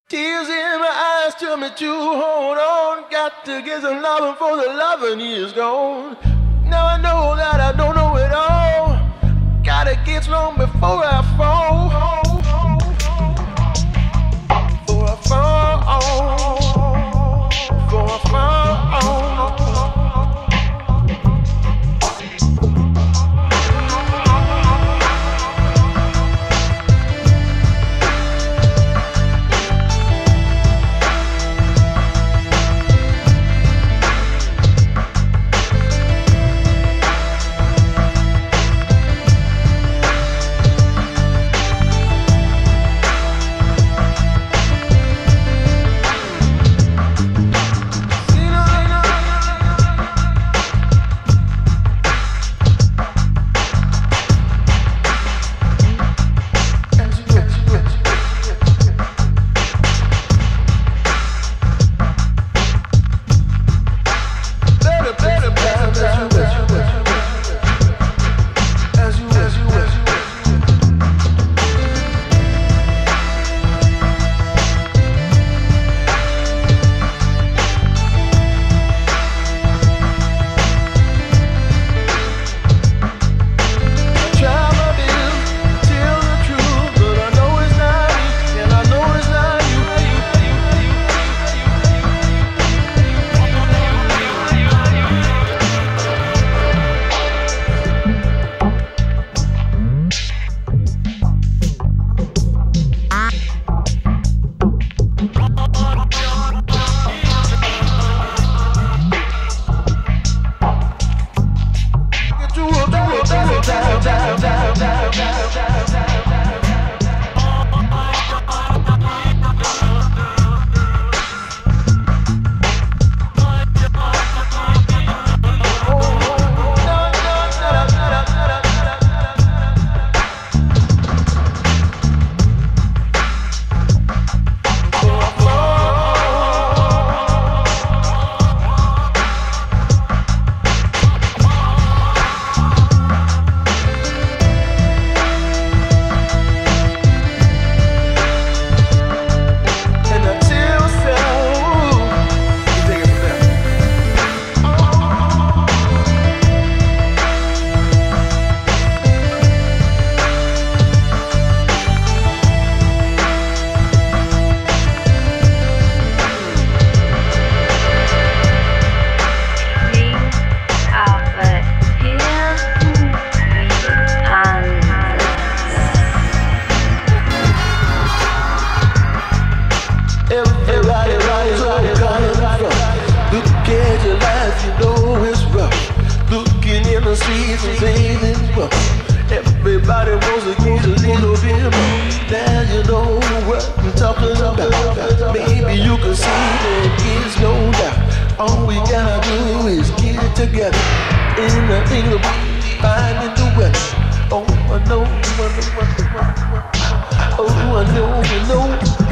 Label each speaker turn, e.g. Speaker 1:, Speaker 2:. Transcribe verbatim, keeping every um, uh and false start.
Speaker 1: Tears in my eyes tell me to hold on. Got to get some loving for the loving is gone. Now I know that I don't know it all. Gotta get strong before I fall. Before I fall. Before I fall. Everybody wants to get a little bit more. Now you know what I'm talking about. Maybe you can see that it's no doubt. All we gotta do is get it together. In the thing of finding the weather. Oh, I know, I know, I know, oh, I know, I know.